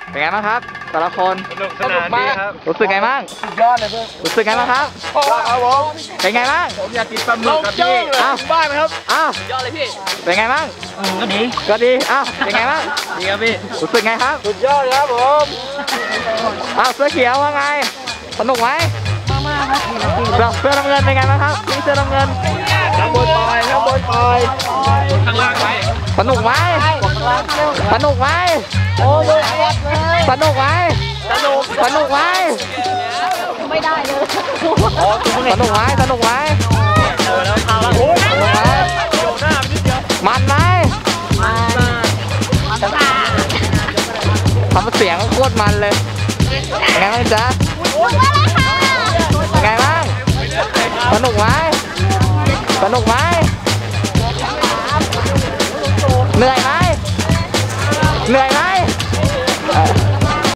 เป็นไงบ้างครับแต่ละคนสนุกสนานดีครับรู้สึกไงบ้างสุดยอดเลยเพื่อนรู้สึกไงบ้างครับครับผมเป็นไงบ้างผมอยากกินปลาหมึกกับพี่อ้าวบ้านไหมครับอ้าวยอดเลยพี่เป็นไงบ้างก็ดีก็ดีอ้าวเป็นไงบ้างดีครับพี่รู้สึกไงครับสุดยอดครับผมอ้าวเสื้อเขียวว่าไงสนุกไหมเสื้อน้ำเงินเป็นไงบ้างครับนี่เสื้อน้ำเงินข้างบนปล่อยข้างบนปล่อยข้างล่างไว้สนุกไหมสนุกไหมโอ้ยสนุกไหมสนุกไหมไม่ได้เลยสนุกไหมสนุกไหมมันไหมทำเสียงโคตรมันเลยไงบ้างจ๊ะไงบ้างสนุกไหมสนุกไหมเหนื่อยไหมเหนื่อยไหม